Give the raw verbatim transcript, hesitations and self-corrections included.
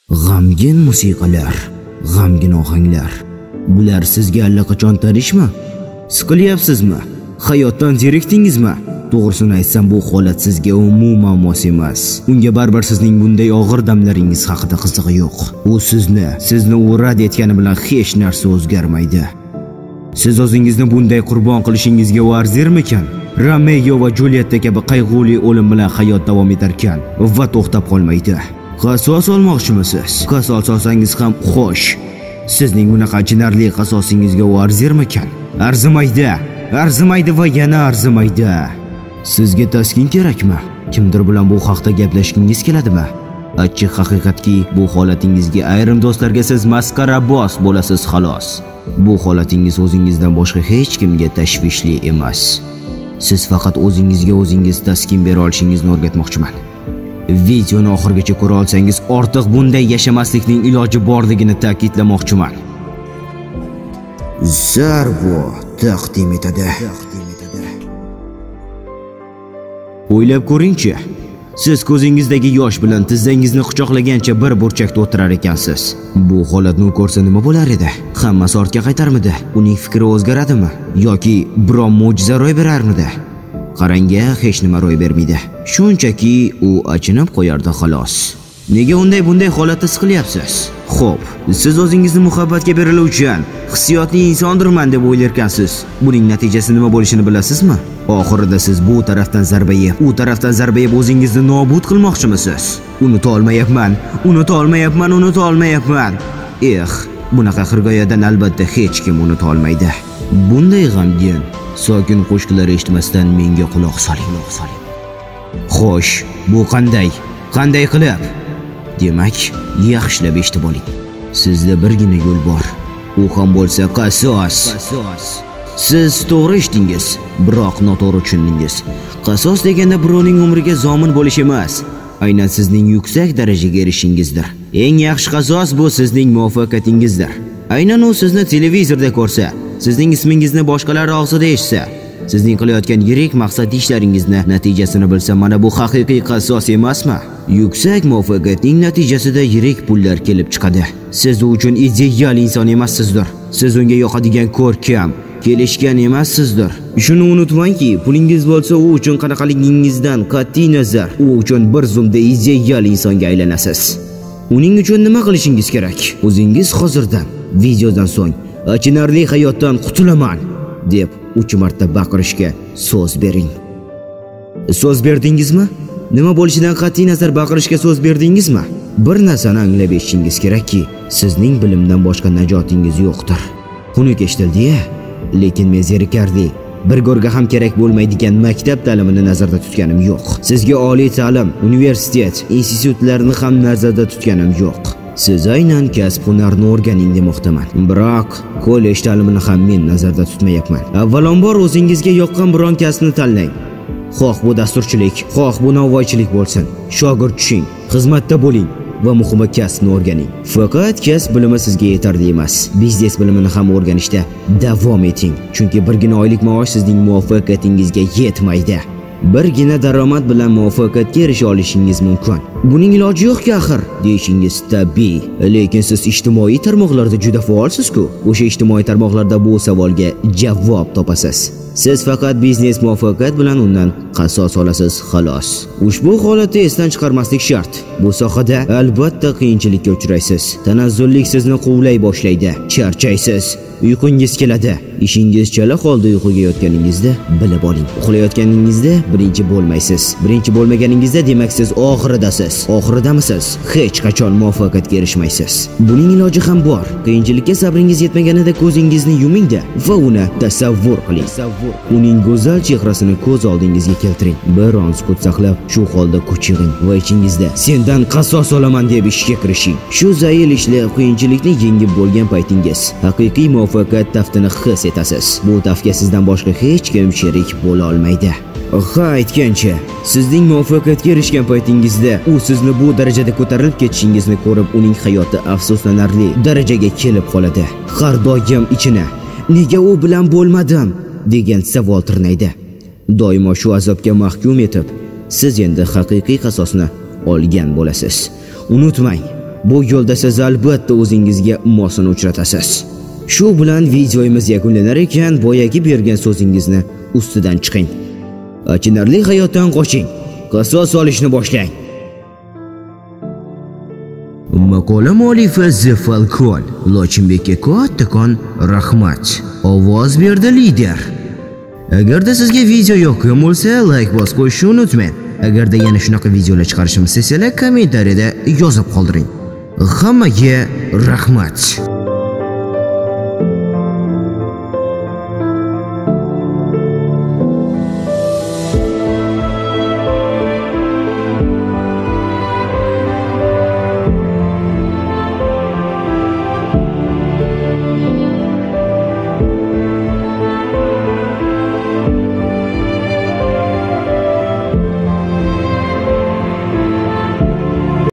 G'amgin musiqalar, g'amgin ohanglar. Bular sizga allaqachon tanishmi? Siqilyapsizmi? Hayotdan zerikdingizmi? To'g'risini aytsam, bu holat sizga umuman mos emas. Unga baribir sizning bunday og'ir damlaringiz haqida qizig'i yo'q. U sizni, sizni u rad etgani bilan hech narsa o'zgarmaydi. Siz o'zingizni bunday qurbon qilishingizga arzirmikan? Romeo va Julietta kabi qayg'uli o'lim bilan hayot davom etarkan va to'xtab qolmaydi. Qasos olmoqchimisiz? Qasos olsangiz ham xo'sh. Sizning bunaqa achinarli qasosingizga arzirmikan? Arzimaydi, arzimaydi va yana arzimaydi. Sizga taskin kerakmi? Kimdir bilan bu haqda gaplashgingiz keladimi? Achchiq haqiqatki, bu holatingizga ayrim do'stlarga siz masxarabos bo'lasiz xolos. Bu holatingiz o'zingizdan boshqa hech kimga tashvishli emas. Siz faqat o'zingizga o'zingiz taskin bera olishingizni o'rgatmoqchiman. Videoni oxirigacha ko'ra olsangiz, ortiq bunday yashamaslikning iloji borligini ta'kidlamoqchiman. Zarbo taqdim etadi. O'ylab ko'ring-chi. Siz ko'zingizdagi yosh bilan tizzangizni quchoqlagancha bir burchakda o'tirar ekansiz. Bu holatni ko'rsa nima bo'lar edi? Hammasi ortga qaytarmidi? Uning fikri o'zgaradimi yoki biron mo'jiza ro'y berarmidi? Qarangga, hech nima ro'y bermaydi. Shunchaki u achinib qo'yardi xolos. Nega unday bunday holatda siqilyapsiz? Xo'p, siz o'zingizni muhabbatga beriluvchan, hissiyotli insondirman deb o'ylarkansiz. Buning natijasi nima bo'lishini bilasizmi? Oxirida siz bu tarafdan zarba yeb, u tarafdan zarba yeb o'zingizni nobud qilmoqchimisiz? Unuta olmayapman, unuta olmayapman, unuta olmayapman. Eh, bunaqa xirgoyadan albatta hech kim unuta olmaydi. Bunday g'amgin, sokin qo'shiqlar eshitmasdan menga quloq soling. Xo'sh, bu qanday? Qanday qilib? Demak, yaxshilab eshitib oling. Sizda birgina yo'l bor. U ham bo'lsa qasos. Siz to'g'ri eshitdingiz, biroq noto'g'ri tushundingiz. Qasos deganda birovning umriga zomin bo'lish emas, aynan sizning yuksak darajaga erishingizdir. Eng yaxshi qasos bu sizning muvaffaqiyatingizdir. Aynan u sizni televizorda ko'rsa, sizning ismingizni boshqalar og'zida eshitsa, sizning qilayotgan yirik maqsadli ishlaringizni natijasini bilsa, mana bu haqiqiy qasos emasmi? Yuksak muvaffaqiyatning natijasida yirik pullar kelib chiqadi. Siz uchun ideal inson emassizdir. Siz unga yoqadigan ko'rkam, kelishgan emassizdir. Shuni unutmangki, pulingiz bo'lsa, u uchun qanaqaligingizdan qat'iy nazar, u uchun bir zumda ideal insonga aylanasiz. Uning uchun nima qilishingiz kerak? O'zingiz hozirdan videodan so'ng achinarli hayotdan qutulaman deb uch marta baqirishga so'z bering. So'z berdingizmi? Nima bo'lishidan qat'iy nazar baqirishga so'z berdingizmi? Bir narsani anglab eshishingiz kerakki, sizning bilimdan boshqa najotingiz yo'qdir. Xunuk eshitildi-ya, lekin men zerikarli, bir go'rga ham kerak bo'lmaydigan maktab ta'limini nazarda tutganim yo'q. Sizga oliy ta'lim, universitet, institutlarni ham nazarda tutganim yo'q. Siz aynan kasb-hunarni o'rganing demoqdaman. Biroq kollej ta'limini ham men nazarda tutmayapman. Avvalambor o'zingizga yoqqan biron kasbni tanlang. Xoh bu dasturchilik, xoh bu novvoychilik bo'lsin. Shogird tushing, xizmatda bo'ling va muhimi kasbni o'rganing. Faqat kasb bilimi sizga yetarli emas. Biznes bilimini ham o'rganishda davom eting, chunki birgina oylik maosh sizning muvaffaqiyatingizga yetmaydi. Birgina daromad bilan muvaffaqiyatga erisha olishingiz mumkin. Buning iloji yo'q-ku axir, deyishingiz tabiiy. Lekin siz ijtimoiy tarmoqlarda juda faolsiz-ku. O'sha ijtimoiy tarmoqlarda bu savolga javob topasiz. Siz faqat biznes muvaffaqiyat bilan undan qasos olasiz xolos. Ushbu holatni esdan chiqarmaslik shart. Bu sohada albatta qiyinchilikka uchraysiz. Tanazzullik sizni quvlay boshlaydi. Charchaysiz. Uyqungiz keladi. Ishingiz chala holda uyquga yotganingizda bilib oling. Uxlayotganingizda birinchi bo'lmaysiz. Birinchi bo'lmaganingizda demak siz oxiridasiz. Oxiridamisiz? Hech qachon muvaffaqiyatga erishmaysiz. Buning iloji ham bor. Qiyinchilikka sabringiz yetmaganida ko'zingizni yuming-da va uni tasavvur qiling. Uning go'zal chehrasini ko'z oldingizga keltiring. Bir on sukut saqlab, shu holda ko'chig'ing va ichingizda sendan qasos olaman deb ishga kirishing. Shu zayil ishlab qiyinchilikni yengib bo'lgan paytingiz haqiqiy muvaffaqiyat taftini his etasiz. Bu tafga sizdan boshqa hech kim sherik bo'la olmaydi. Ha, aytgancha, sizning muvaffaqiyatga erishgan paytingizda u sizni bu darajada ko'tarilib ketishingizni ko'rib, uning hayoti afsuslanarli darajaga kelib qoladi. Har doim ichini nega u bilan bo'lmadim degan savol tirnaydi. Doimo shu azobga mahkum etib, siz endi haqiqiy qasosni olgan bo'lasiz. Unutmang, Bu yo'lda siz albatta o'zingizga mosini uchratasiz. Shu bilan videomiz yakunlanar ekan, boyagi bergan so'zingizni ustidan chiqing. Achinarli hayotdan qoching. Qasos olishni boshlang. Maqola muallifi The Falcon. Lochinbekka kattakon rahmat. Ovoz berdi lider. Agarda sizga video yoqqan bo'lsa, like bosib qo'yishni unutmang. Agarda yana shunaqa videolar chiqarishimni istasanglar, kommentariyada yozib qoldiring. Hammaga rahmat.